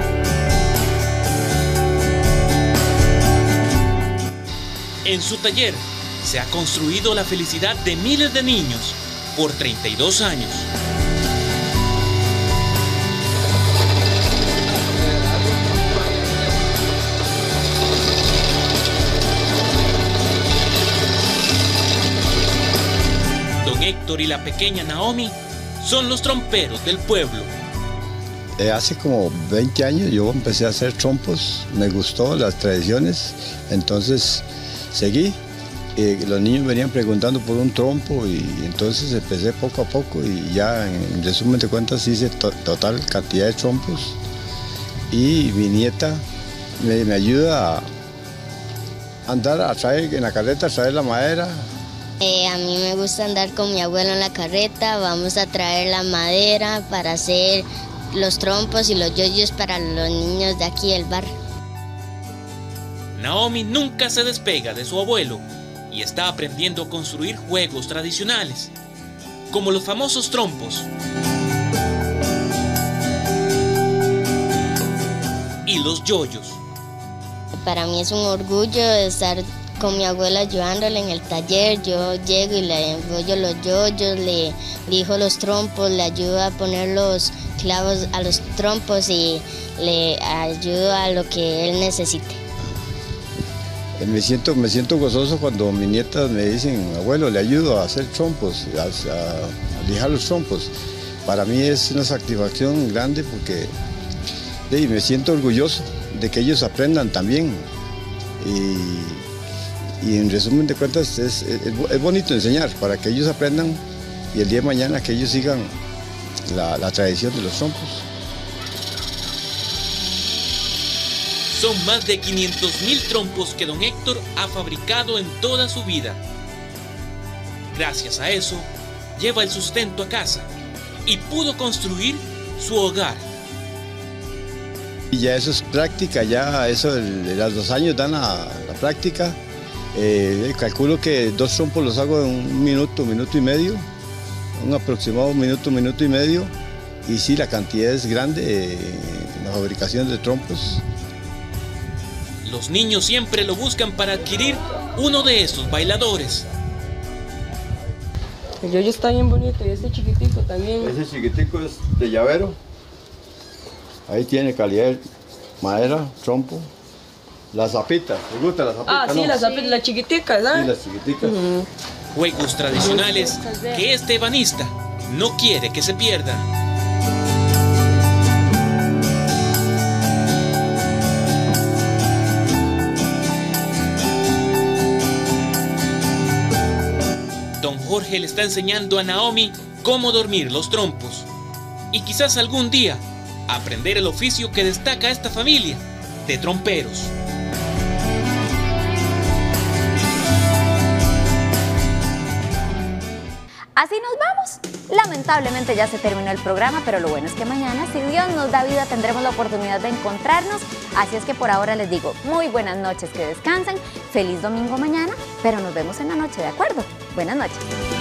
En su taller se ha construido la felicidad de miles de niños por 32 años. Héctor y la pequeña Naomi son los tromperos del pueblo. Hace como 20 años yo empecé a hacer trompos, me gustó las tradiciones, entonces seguí. Los niños venían preguntando por un trompo y entonces empecé poco a poco y ya en resumen de cuentas hice total cantidad de trompos, y mi nieta me ayuda a andar, a traer en la carreta, a traer la madera. A mí me gusta andar con mi abuelo en la carreta, vamos a traer la madera para hacer los trompos y los yoyos para los niños de aquí del barrio. Naomi nunca se despega de su abuelo y está aprendiendo a construir juegos tradicionales, como los famosos trompos y los yoyos. Para mí es un orgullo estar con mi abuela ayudándole en el taller. Yo llego y le enrollo los yoyos, le lijo los trompos, le ayudo a poner los clavos a los trompos y le ayudo a lo que él necesite. Me siento gozoso cuando mis nietas me dicen, abuelo, le ayudo a hacer trompos, a lijar los trompos. Para mí es una satisfacción grande porque me siento orgulloso de que ellos aprendan también. Y en resumen de cuentas es bonito enseñar para que ellos aprendan y el día de mañana que ellos sigan la tradición de los trompos. Son más de 500.000 trompos que don Héctor ha fabricado en toda su vida. Gracias a eso, lleva el sustento a casa y pudo construir su hogar. Y ya eso es práctica, ya eso de los 2 años dan la práctica. Calculo que 2 trompos los hago en 1 minuto, 1 minuto y medio, un aproximado 1 minuto, 1 minuto y medio, y sí, la cantidad es grande en la fabricación de trompos. Los niños siempre lo buscan para adquirir uno de estos bailadores. El yoyo está bien bonito y este chiquitico también. Ese chiquitico es de llavero, ahí tiene calidad de madera, trompo. Las zapitas, ¿te gusta la zapita? Ah, sí, ¿no? la chiquitica, ¿sabes? Sí, las chiquiticas. Juegos tradicionales que este ebanista no quiere que se pierdan. Don Jorge le está enseñando a Naomi cómo dormir los trompos. Y quizás algún día aprender el oficio que destaca a esta familia de tromperos. Así nos vamos. Lamentablemente ya se terminó el programa, pero lo bueno es que mañana, si Dios nos da vida, tendremos la oportunidad de encontrarnos. Así es que por ahora les digo muy buenas noches, que descansen. Feliz domingo mañana, pero nos vemos en la noche, ¿de acuerdo? Buenas noches.